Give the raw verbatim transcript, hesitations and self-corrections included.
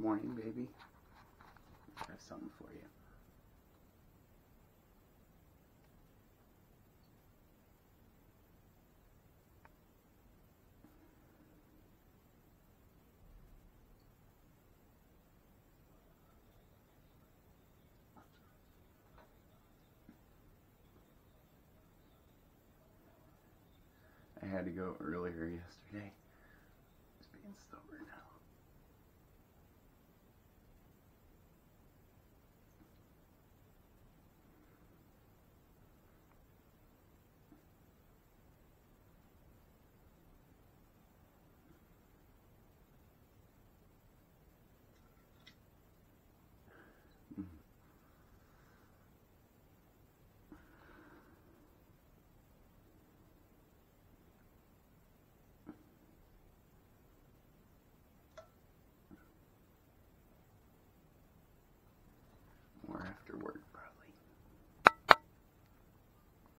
morning, baby. I have something for you. I had to go earlier yesterday. Just being stubborn now. More after work, probably.